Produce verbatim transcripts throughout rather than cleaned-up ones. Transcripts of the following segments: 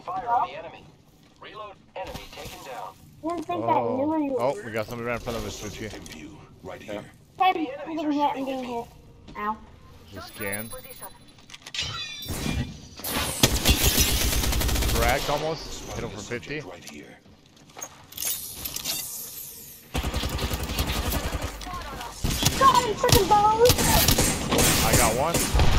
fire on the enemy. Reload. Enemy taken down. Didn't think Oh. I knew you. Oh, we got somebody right in front of us, Switchy. Right here. Hey, I'm getting hit, I'm getting hit. Ow. Just scan. Cracked almost. Hit him for fifty. Right here. God, I'm freaking bones! I got one.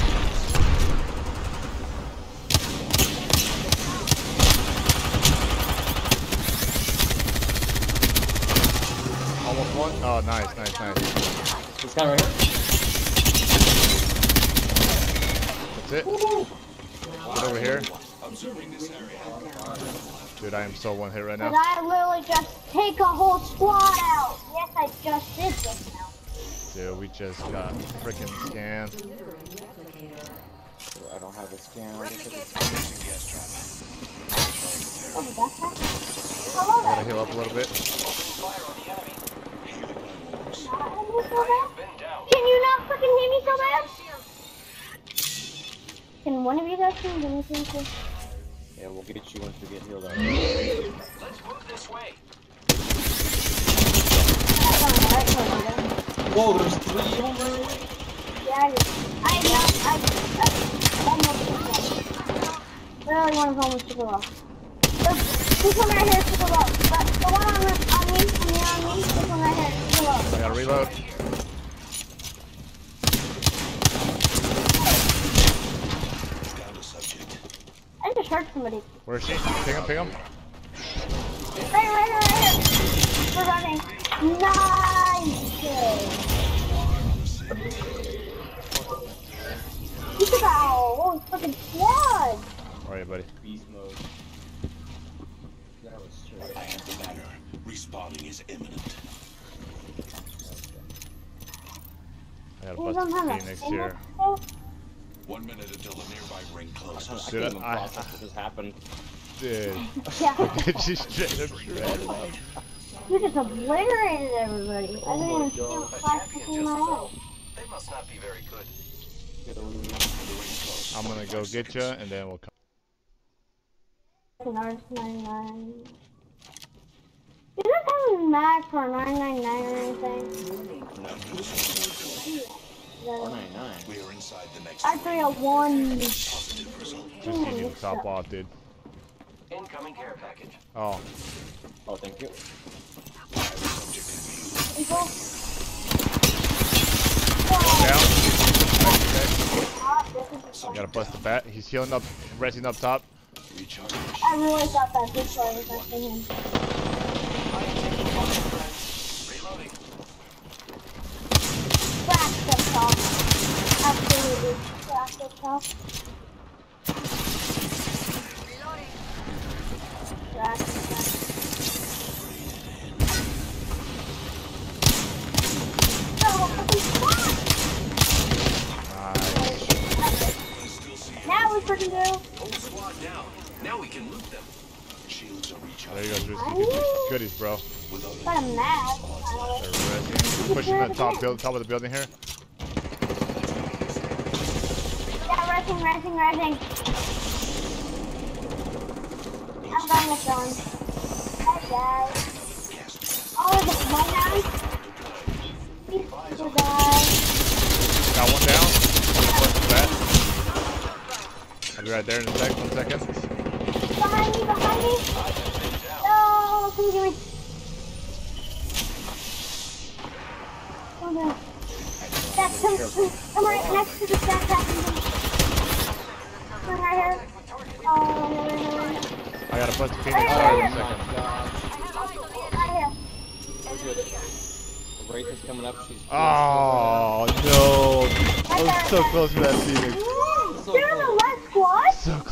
Almost one. Oh, nice, nice, nice. This guy right here. That's it. Get over here. Dude, I am so one hit right Did now. I literally just take a whole squad out? Yes, I just did just now. Dude, we just got freaking scanned. I don't have a scan. Oh, the backpack? Hello I gotta there. heal up a little bit. Fire on the enemy. Not hit me so bad? Been down. Can you not freaking hit me so bad? Can one of you guys can give me something? Yeah, we'll get you once we get healed up. Let's move this way. Whoa, there's three of them right? Yeah, I just, I know, I, I almost took off. Literally one of them almost took it off. The, this one right here took it off. But the one on, the, on me, on me, on me, this one right here took it off. I gotta reload. I just hurt somebody. Where is she? Ping him, ping him. Right, right, right, right here. We're running. Nice. You took out a whole fucking squad. Alright, buddy. Beast mode. That was straight. I have the ladder. Respawning is imminent. I gotta You bust don't a have a Phoenix single here. kill? One minute until the nearby ring I closes. Dude, can't even I- process that this happened. Dude. Yeah. She straight up shredded him. You just obliterated everybody. I didn't even see him A flash champion between just my fell. eyes. They must not be very good. I'm gonna go get you, and then we'll come. An R S ninety-nine. Is it coming back for a nine nine nine or anything? No. The four ninety-nine. We are inside the next R three oh one. positive result. Just give you the top off, dude. Incoming care package. Oh, Oh, thank you. People. down. Ah, this is I gotta bust the bat. He's healing up, resting up top. Recharge. I really thought that this was affecting him. Reloading. Cracked up top. Absolutely cracked up top. Cracked up top. Oh, fucking fuck! Nice. Now we freaking do. Whole squad down. Now we can loot them. Shields are There you recharged. go, Drewski. Goodies, bro. But I'm mad. They're resting. Pushing the top build, top of the building here. Yeah, resting, resting, resting. I'm going with John. Hi, guys. Oh, is it one down? Please, you guys. Got one down. Bust the bat. I'll be right there in a sec. One second. Behind me, behind me. No, come get me. Come on. That's come, come, come right next to the stack pack. Come right here. Oh, no, no, no, no. I gotta bust the Phoenix Right, side right, in a right. second. Right here. Wraith is coming up. She's. Oh, no. I was so close to that Phoenix. You're in the left squad? So close.